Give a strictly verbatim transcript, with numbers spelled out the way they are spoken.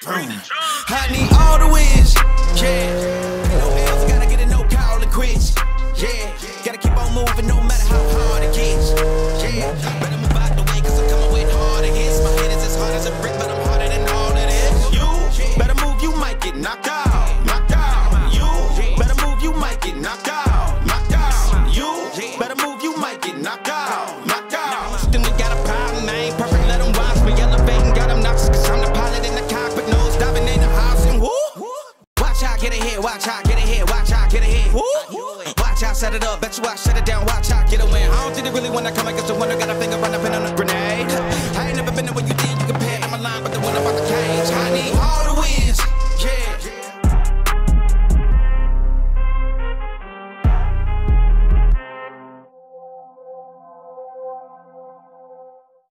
I need all the wins, yeah. No L's, gotta get a no call and quits, yeah. Gotta keep on moving no matter how hard it gets, yeah. Better move out the way cause I'm coming with harder hits. My head is as hard as a brick, but I'm harder than all of this. You better move, you might get knocked out, knocked out. You better move, you might get knocked out, knocked out. You better move, you might get knocked out, knocked out. Then we got a problem, I ain't perfect, let them watch me elevating, got them knocks, cause I'm the pilot in the cockpit, nose diving in the house and woo. Watch out, get ahead, watch out, get ahead, watch out, get ahead. Woo. Watch out, set it up, bet you I shut it down, watch out, get a win. I don't think they really wanna come against the one that got a finger run up in on a grenade. I ain't never been there when you did, you compare, I'm aligned with the one about the cage. I need all